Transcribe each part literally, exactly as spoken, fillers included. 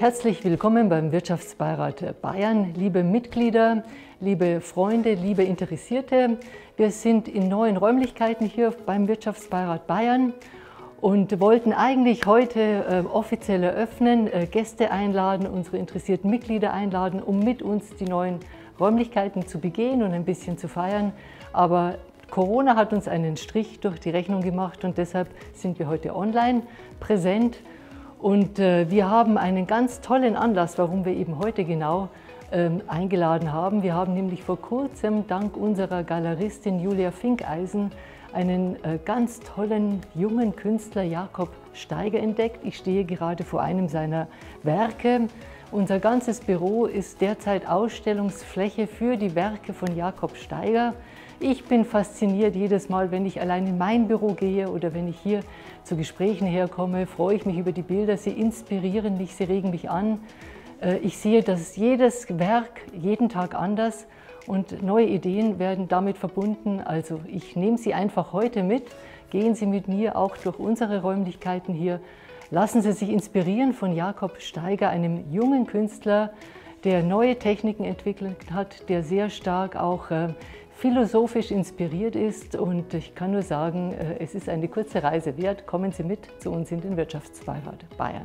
Herzlich willkommen beim Wirtschaftsbeirat Bayern, liebe Mitglieder, liebe Freunde, liebe Interessierte. Wir sind in neuen Räumlichkeiten hier beim Wirtschaftsbeirat Bayern und wollten eigentlich heute äh, offiziell eröffnen, äh, Gäste einladen, unsere interessierten Mitglieder einladen, um mit uns die neuen Räumlichkeiten zu begehen und ein bisschen zu feiern. Aber Corona hat uns einen Strich durch die Rechnung gemacht und deshalb sind wir heute online präsent. Und äh, wir haben einen ganz tollen Anlass, warum wir eben heute genau ähm, eingeladen haben. Wir haben nämlich vor kurzem dank unserer Galeristin Julia Finkeisen einen äh, ganz tollen jungen Künstler Jakob Steiger entdeckt. Ich stehe gerade vor einem seiner Werke. Unser ganzes Büro ist derzeit Ausstellungsfläche für die Werke von Jakob Steiger. Ich bin fasziniert jedes Mal, wenn ich allein in mein Büro gehe oder wenn ich hier zu Gesprächen herkomme, freue ich mich über die Bilder. Sie inspirieren mich, sie regen mich an. Ich sehe, dass jedes Werk jeden Tag anders und neue Ideen werden damit verbunden. Also ich nehme Sie einfach heute mit. Gehen Sie mit mir auch durch unsere Räumlichkeiten hier. Lassen Sie sich inspirieren von Jakob Steiger, einem jungen Künstler, der neue Techniken entwickelt hat, der sehr stark auch äh, philosophisch inspiriert ist. Und ich kann nur sagen, äh, es ist eine kurze Reise wert. Kommen Sie mit zu uns in den Wirtschaftsbeirat Bayern.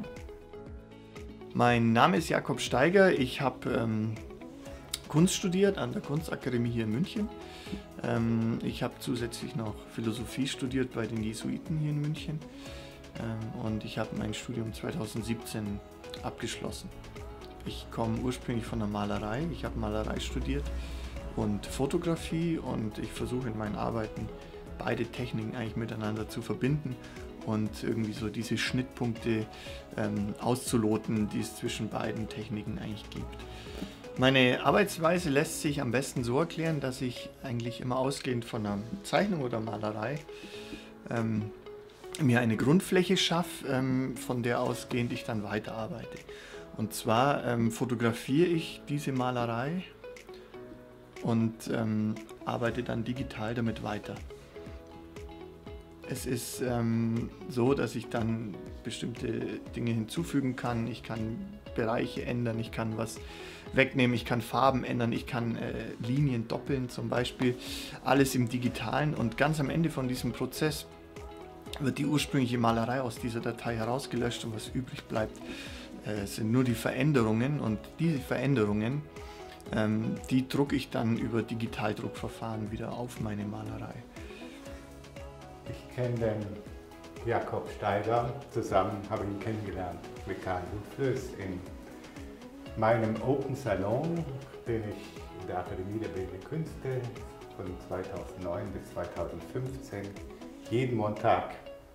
Mein Name ist Jakob Steiger. Ich habe ähm, Kunst studiert an der Kunstakademie hier in München. Ähm, ich habe zusätzlich noch Philosophie studiert bei den Jesuiten hier in München. Ähm, und ich habe mein Studium zweitausendsiebzehn abgeschlossen. Ich komme ursprünglich von der Malerei. Ich habe Malerei studiert und Fotografie und ich versuche in meinen Arbeiten beide Techniken eigentlich miteinander zu verbinden und irgendwie so diese Schnittpunkte ähm, auszuloten, die es zwischen beiden Techniken eigentlich gibt. Meine Arbeitsweise lässt sich am besten so erklären, dass ich eigentlich immer ausgehend von einer Zeichnung oder Malerei ähm, mir eine Grundfläche schaffe, ähm, von der ausgehend ich dann weiterarbeite. Und zwar ähm, fotografiere ich diese Malerei und ähm, arbeite dann digital damit weiter. Es ist ähm, so, dass ich dann bestimmte Dinge hinzufügen kann. Ich kann Bereiche ändern, ich kann was wegnehmen, ich kann Farben ändern, ich kann äh, Linien doppeln zum Beispiel. Alles im Digitalen und ganz am Ende von diesem Prozess wird die ursprüngliche Malerei aus dieser Datei herausgelöscht und was übrig bleibt, äh, sind nur die Veränderungen und diese Veränderungen, ähm, die drucke ich dann über Digitaldruckverfahren wieder auf meine Malerei. Ich kenne den Jakob Steiger, zusammen habe ich ihn kennengelernt mit Karl Ludflöß in meinem Open Salon, den ich in der Akademie der Bildenden Künste von zweitausendneun bis zweitausendfünfzehn jeden Montag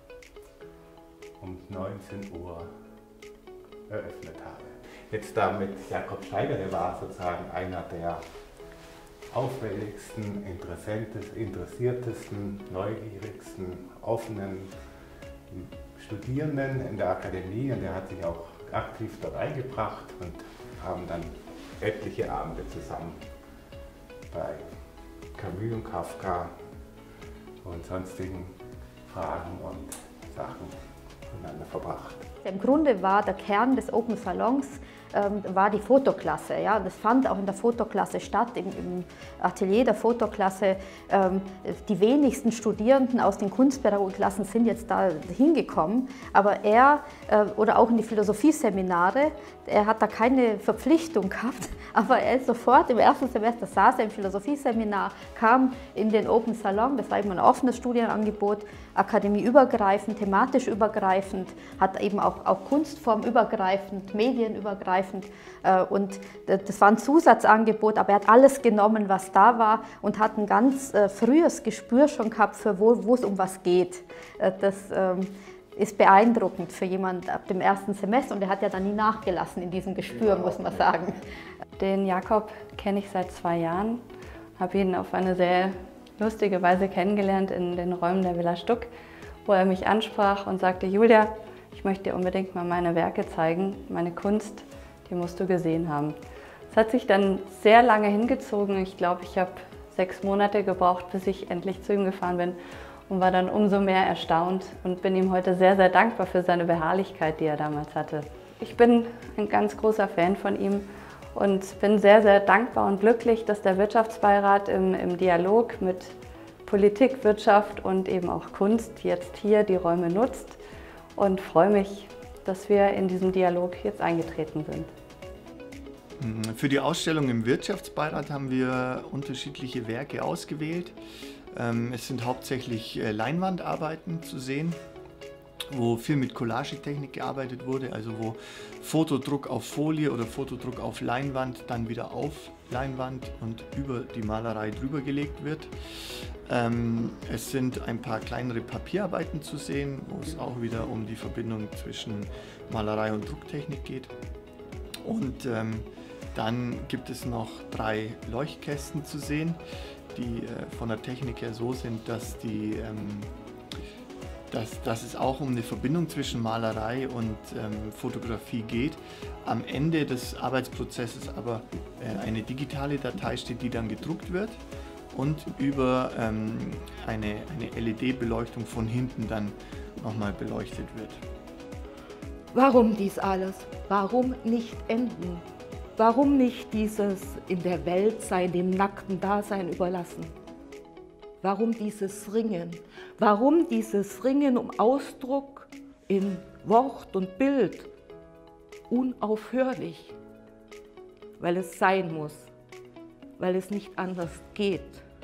um neunzehn Uhr eröffnet habe. Jetzt damit Jakob Steiger, der war sozusagen einer der auffälligsten, interessiertesten, neugierigsten, offenen Studierenden in der Akademie und er hat sich auch aktiv dort eingebracht und haben dann etliche Abende zusammen bei Camus und Kafka und sonstigen Fragen und Sachen miteinander verbracht. Im Grunde war der Kern des Open Salons ähm, war die Fotoklasse. Ja? Das fand auch in der Fotoklasse statt, im, im Atelier der Fotoklasse. Ähm, die wenigsten Studierenden aus den Kunstpädagogikklassen sind jetzt da hingekommen, aber er, äh, oder auch in die Philosophieseminare, er hat da keine Verpflichtung gehabt, aber er ist sofort im ersten Semester saß er im Philosophieseminar, kam in den Open Salon, das war eben ein offenes Studienangebot, akademieübergreifend, thematisch übergreifend, hat eben auch, auch kunstformübergreifend, medienübergreifend und das war ein Zusatzangebot, aber er hat alles genommen, was da war und hat ein ganz frühes Gespür schon gehabt, für wo, wo es um was geht. Das ist beeindruckend für jemanden ab dem ersten Semester und er hat ja dann nie nachgelassen in diesem Gespür, muss man sagen. Den Jakob kenne ich seit zwei Jahren, habe ihn auf eine sehr lustige Weise kennengelernt in den Räumen der Villa Stuck, wo er mich ansprach und sagte, Julia, ich möchte dir unbedingt mal meine Werke zeigen, meine Kunst, die musst du gesehen haben. Es hat sich dann sehr lange hingezogen, ich glaube, ich habe sechs Monate gebraucht, bis ich endlich zu ihm gefahren bin und war dann umso mehr erstaunt und bin ihm heute sehr, sehr dankbar für seine Beharrlichkeit, die er damals hatte. ich bin ein ganz großer Fan von ihm und bin sehr, sehr dankbar und glücklich, dass der Wirtschaftsbeirat im, im Dialog mit Politik, Wirtschaft und eben auch Kunst jetzt hier die Räume nutzt und freue mich, dass wir in diesem Dialog jetzt eingetreten sind. Für die Ausstellung im Wirtschaftsbeirat haben wir unterschiedliche Werke ausgewählt. Es sind hauptsächlich Leinwandarbeiten zu sehen, wo viel mit Collagetechnik gearbeitet wurde, also wo Fotodruck auf Folie oder Fotodruck auf Leinwand dann wieder auf Leinwand und über die Malerei drüber gelegt wird. Es sind ein paar kleinere Papierarbeiten zu sehen, wo es auch wieder um die Verbindung zwischen Malerei und Drucktechnik geht. Und ähm, dann gibt es noch drei Leuchtkästen zu sehen, die äh, von der Technik her so sind, dass, die, ähm, dass, dass es auch um eine Verbindung zwischen Malerei und ähm, Fotografie geht. Am Ende des Arbeitsprozesses aber äh, eine digitale Datei steht, die dann gedruckt wird und über ähm, eine, eine L E D-Beleuchtung von hinten dann nochmal beleuchtet wird. Warum dies alles? Warum nicht enden? Warum nicht dieses in der Welt sein, dem nackten Dasein überlassen? Warum dieses Ringen? Warum dieses Ringen um Ausdruck in Wort und Bild? Unaufhörlich, weil es sein muss, weil es nicht anders geht.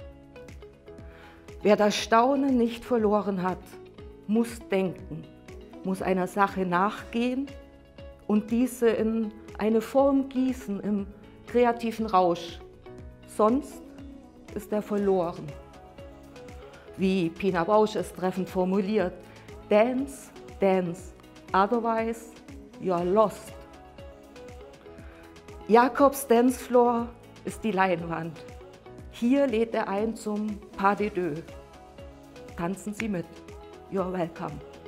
Wer das Staunen nicht verloren hat, muss denken, muss einer Sache nachgehen und diese in eine Form gießen im kreativen Rausch. Sonst ist er verloren. Wie Pina Bausch es treffend formuliert, dance, dance, otherwise you're lost. Jakobs Dancefloor ist die Leinwand. Hier lädt er ein zum Pas de deux. Tanzen Sie mit. You're welcome.